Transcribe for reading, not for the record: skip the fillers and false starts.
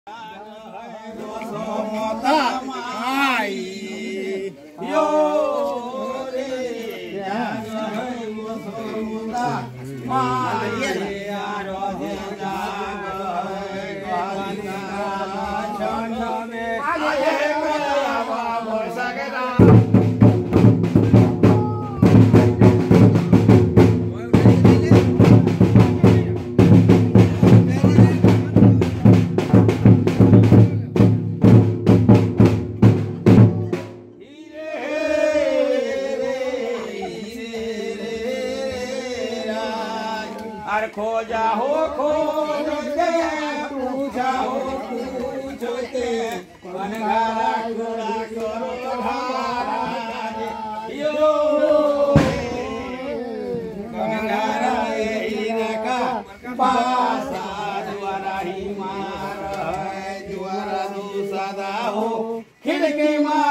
खोजा हो खोजते पूछा हो पूछते वनगारा घोड़ा करो घारा यो वनगारा हीरा का पासा द्वारा ही मार है द्वारा दो सदा हो खिड़की मार